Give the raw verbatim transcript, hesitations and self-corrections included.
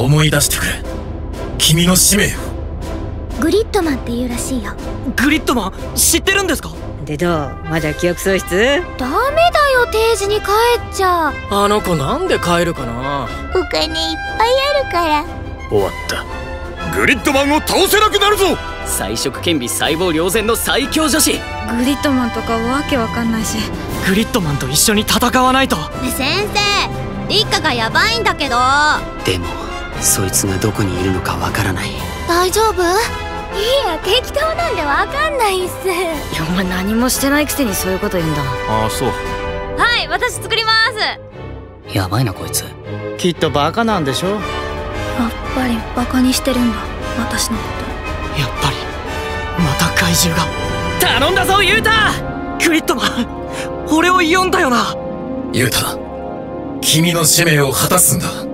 思い出してくれ、君の使命を。 グリッドマンっていうらしいよ。 グリッドマン知ってるんですか？ でどう、まだ記憶喪失？ ダメだよ、定時に帰っちゃ。 あの子なんで帰るかな。 お金いっぱいあるから。 終わった。グリッドマンを倒せなくなるぞ。 彩色兼備細胞両全の最強女子。 グリッドマンとかわけわかんないし。 グリッドマンと一緒に戦わないと。 先生、リッカがヤバいんだけど。 でもそいつがどこにいるのかわからない。 大丈夫？いや、適当なんでわかんないっす。 いや、お前何もしてないくせにそういうこと言うんだ。 ああ、そう。 はい、私作ります。 やばいなこいつ。 きっとバカなんでしょ。 やっぱりバカにしてるんだ、私のこと。 やっぱりまた怪獣が。頼んだぞユータ。グリッドマン、俺を呼んだよな。 ユータ、君の使命を果たすんだ。